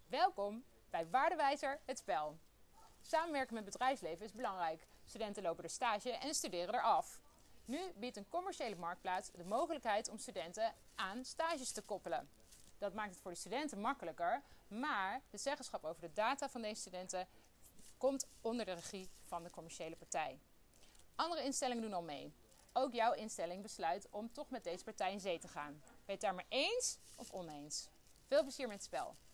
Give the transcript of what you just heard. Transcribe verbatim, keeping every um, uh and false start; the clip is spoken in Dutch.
Welkom bij Waardewijzer, het spel. Samenwerken met bedrijfsleven is belangrijk. Studenten lopen er stage en studeren er af. Nu biedt een commerciële marktplaats de mogelijkheid om studenten aan stages te koppelen. Dat maakt het voor de studenten makkelijker, maar de zeggenschap over de data van deze studenten komt onder de regie van de commerciële partij. Andere instellingen doen al mee. Ook jouw instelling besluit om toch met deze partij in zee te gaan. Ben je het daar maar eens of oneens? Veel plezier met het spel.